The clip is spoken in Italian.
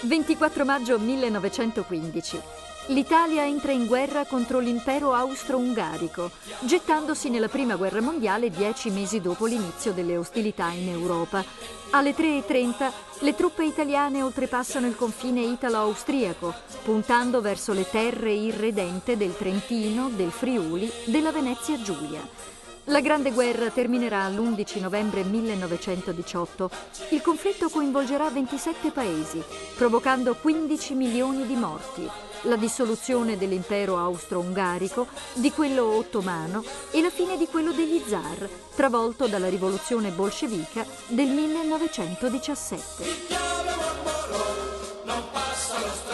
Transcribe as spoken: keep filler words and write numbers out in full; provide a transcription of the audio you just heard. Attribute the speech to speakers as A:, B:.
A: ventiquattro maggio millenovecentoquindici. L'Italia entra in guerra contro l'impero austro-ungarico, gettandosi nella prima guerra mondiale dieci mesi dopo l'inizio delle ostilità in Europa. Alle tre e trenta le truppe italiane oltrepassano il confine italo-austriaco, puntando verso le terre irredente del Trentino, del Friuli, della Venezia Giulia. La Grande Guerra terminerà l'undici novembre millenovecentodiciotto. Il conflitto coinvolgerà ventisette paesi, provocando quindici milioni di morti, la dissoluzione dell'impero austro-ungarico, di quello ottomano e la fine di quello degli zar, travolto dalla rivoluzione bolscevica del millenovecentodiciassette.